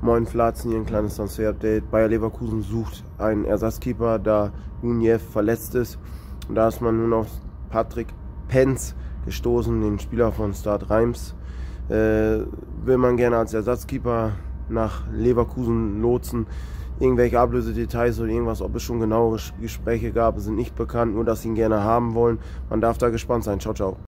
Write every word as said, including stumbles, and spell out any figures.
Moin Flatzen, hier ein kleines Transfer-Update. Bayer Leverkusen sucht einen Ersatzkeeper, da Nunez verletzt ist. Und da ist man nun auf Patrick Penz gestoßen, den Spieler von Stade Reims. Äh, will man gerne als Ersatzkeeper nach Leverkusen lotsen. Irgendwelche Ablösedetails oder irgendwas, ob es schon genauere Gespräche gab, sind nicht bekannt, nur dass sie ihn gerne haben wollen. Man darf da gespannt sein. Ciao, ciao.